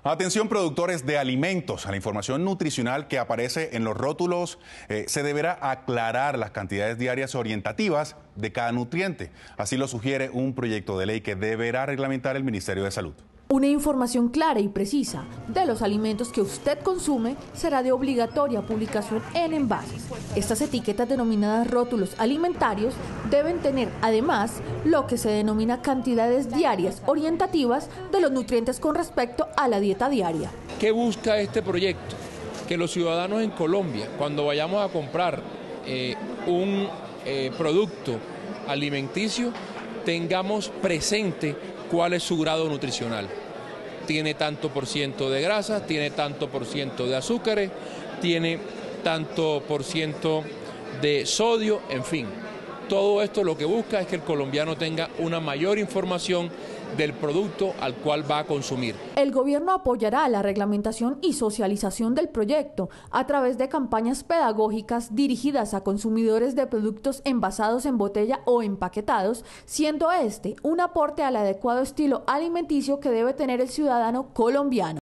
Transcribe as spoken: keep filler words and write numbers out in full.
Atención productores de alimentos, a la información nutricional que aparece en los rótulos eh, se deberá aclarar las cantidades diarias orientativas de cada nutriente. Así lo sugiere un proyecto de ley que deberá reglamentar el Ministerio de Salud. Una información clara y precisa de los alimentos que usted consume será de obligatoria publicación en envases. Estas etiquetas denominadas rótulos alimentarios deben tener además lo que se denomina cantidades diarias orientativas de los nutrientes con respecto a la dieta diaria. ¿Qué busca este proyecto? Que los ciudadanos en Colombia, cuando vayamos a comprar eh, un eh, producto alimenticio, tengamos presente cuál es su grado nutricional. Tiene tanto por ciento de grasa, tiene tanto por ciento de azúcares, tiene tanto por ciento de sodio, en fin. Todo esto lo que busca es que el colombiano tenga una mayor información del producto al cual va a consumir. El gobierno apoyará la reglamentación y socialización del proyecto a través de campañas pedagógicas dirigidas a consumidores de productos envasados en botella o empaquetados, siendo este un aporte al adecuado estilo alimenticio que debe tener el ciudadano colombiano.